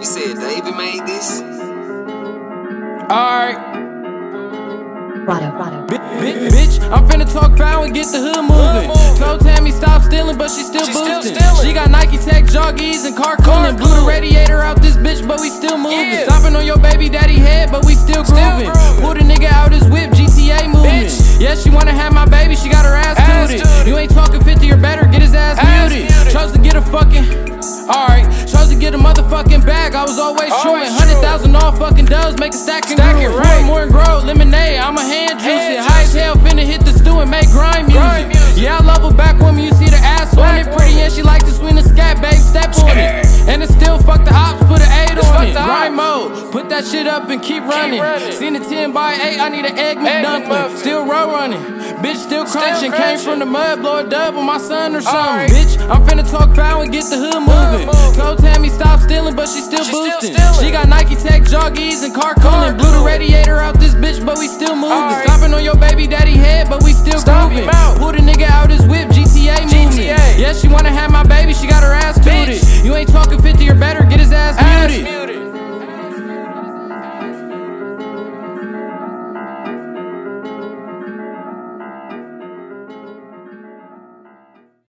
You said David made this? Alright. Bitch, I'm finna talk foul and get the hood moving. Told Tammy stop stealing, but she still boosting. She got Nike Tech joggies and car cooling. Blew the radiator out this bitch, but we still moving. Stomping on your baby daddy head, but we still grooving. Pulled a nigga out his whip, GTA moving. Yeah, she wanna have my baby, she got her ass tooted. You ain't talking 50 or better, get his ass muted. Chose to get a fucking... Alright, chose to get a motherfucking bag. I was always true. 100,000 all fucking dubs, make a stack and groove. More and grow, lemonade, I'm a hand juice it. High as hell, finna hit the stew and make grime music. Yeah, I love her back when you see the ass on it. Pretty and she like to swing the scat, babe, step on it. And it's still fuck the ops, put an 8 on it. Grind mode, put that shit up and keep running. Seen a 10 by 8, I need an egg McDumpling. Still row running, bitch still crunching. Came from the mud, blow a dub on my son or something. Bitch, I'm finna talk foul and get the hood moving. Told Tammy stop stealing, but she still boosting. She got Nike Tech joggies and car cooling. Blew the radiator out this bitch, but we still moving. Stomping on your baby daddy head, but we still grooving.